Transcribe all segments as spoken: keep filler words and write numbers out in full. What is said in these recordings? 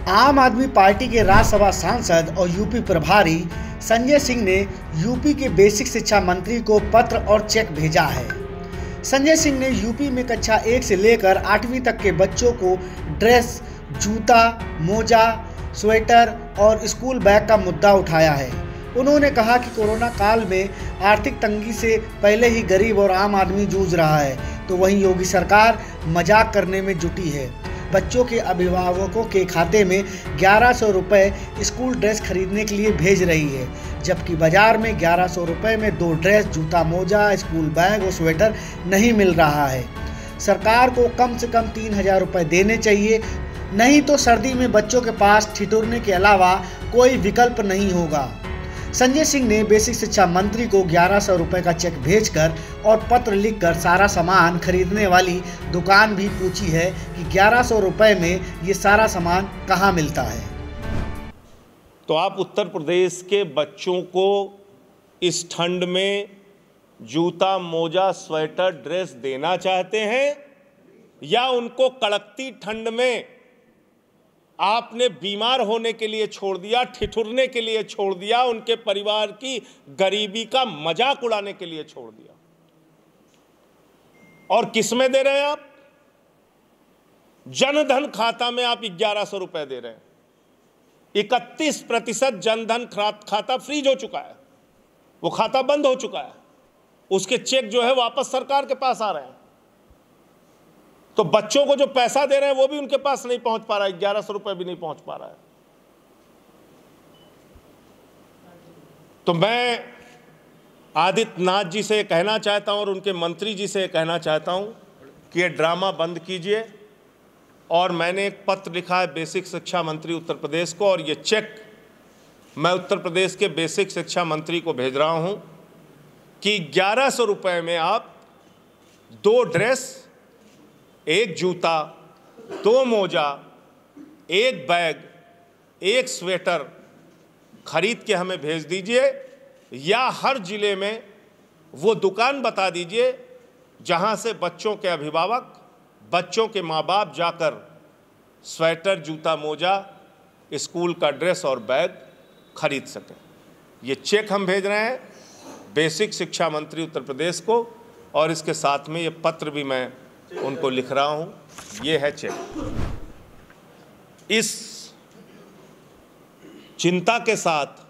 आम आदमी पार्टी के राज्यसभा सांसद और यूपी प्रभारी संजय सिंह ने यूपी के बेसिक शिक्षा मंत्री को पत्र और चेक भेजा है। संजय सिंह ने यूपी में कक्षा एक से लेकर आठवीं तक के बच्चों को ड्रेस, जूता, मोजा, स्वेटर और स्कूल बैग का मुद्दा उठाया है। उन्होंने कहा कि कोरोना काल में आर्थिक तंगी से पहले ही गरीब और आम आदमी जूझ रहा है, तो वहीं योगी सरकार मजाक करने में जुटी है। बच्चों के अभिभावकों के खाते में ग्यारह सौ रुपये स्कूल ड्रेस खरीदने के लिए भेज रही है, जबकि बाजार में ग्यारह सौ रुपये में दो ड्रेस, जूता, मोजा, स्कूल बैग और स्वेटर नहीं मिल रहा है। सरकार को कम से कम तीन हजार रुपये देने चाहिए, नहीं तो सर्दी में बच्चों के पास ठिठुरने के अलावा कोई विकल्प नहीं होगा। संजय सिंह ने बेसिक शिक्षा मंत्री को ग्यारह सौ रुपये का चेक भेजकर और पत्र लिखकर सारा सामान खरीदने वाली दुकान भी पूछी है कि ग्यारह सौ रुपये में ये सारा सामान कहाँ मिलता है। तो आप उत्तर प्रदेश के बच्चों को इस ठंड में जूता, मोजा, स्वेटर, ड्रेस देना चाहते हैं, या उनको कड़कती ठंड में आपने बीमार होने के लिए छोड़ दिया, ठिठुरने के लिए छोड़ दिया, उनके परिवार की गरीबी का मजाक उड़ाने के लिए छोड़ दिया? और किस में दे रहे हैं आप? जनधन खाता में आप ग्यारह सौ रुपए दे रहे हैं। इकतीस प्रतिशत जनधन खाता फ्रीज हो चुका है, वो खाता बंद हो चुका है, उसके चेक जो है वापस सरकार के पास आ रहे हैं। तो बच्चों को जो पैसा दे रहे हैं वो भी उनके पास नहीं पहुंच पा रहा है, ग्यारह सौ रुपए भी नहीं पहुंच पा रहा है। तो मैं आदित्यनाथ जी से कहना चाहता हूं और उनके मंत्री जी से कहना चाहता हूं कि ये ड्रामा बंद कीजिए। और मैंने एक पत्र लिखा है बेसिक शिक्षा मंत्री उत्तर प्रदेश को, और ये चेक मैं उत्तर प्रदेश के बेसिक शिक्षा मंत्री को भेज रहा हूं कि ग्यारह सौ रुपये में आप दो ड्रेस, एक जूता, दो मोजा, एक बैग, एक स्वेटर खरीद के हमें भेज दीजिए, या हर जिले में वो दुकान बता दीजिए जहां से बच्चों के अभिभावक, बच्चों के माँ बाप जाकर स्वेटर, जूता, मोजा, स्कूल का ड्रेस और बैग खरीद सकें। ये चेक हम भेज रहे हैं बेसिक शिक्षा मंत्री उत्तर प्रदेश को, और इसके साथ में ये पत्र भी मैं उनको लिख रहा हूं। ये है चेक। इस चिंता के साथ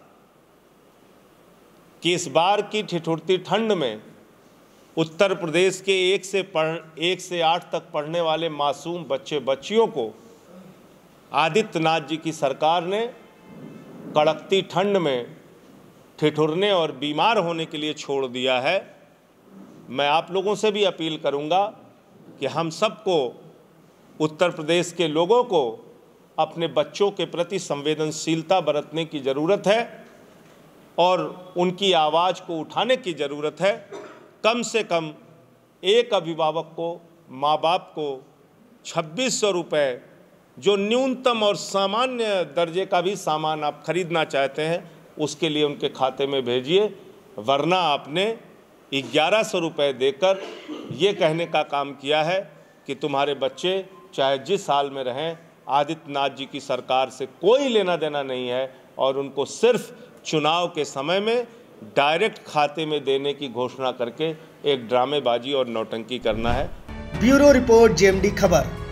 कि इस बार की ठिठुरती ठंड में उत्तर प्रदेश के एक से पढ़ एक से आठ तक पढ़ने वाले मासूम बच्चे बच्चियों को आदित्यनाथ जी की सरकार ने कड़कती ठंड में ठिठुरने और बीमार होने के लिए छोड़ दिया है। मैं आप लोगों से भी अपील करूंगा कि हम सबको, उत्तर प्रदेश के लोगों को अपने बच्चों के प्रति संवेदनशीलता बरतने की ज़रूरत है और उनकी आवाज़ को उठाने की ज़रूरत है। कम से कम एक अभिभावक को, माँ बाप को छब्बीस सौ रुपये, जो न्यूनतम और सामान्य दर्जे का भी सामान आप खरीदना चाहते हैं, उसके लिए उनके खाते में भेजिए, वरना आपने ग्यारह सौ रुपये देकर ये कहने का काम किया है कि तुम्हारे बच्चे चाहे जिस हाल में रहें, आदित्यनाथ जी की सरकार से कोई लेना देना नहीं है, और उनको सिर्फ चुनाव के समय में डायरेक्ट खाते में देने की घोषणा करके एक ड्रामेबाजी और नौटंकी करना है। ब्यूरो रिपोर्ट, जेएमडी खबर।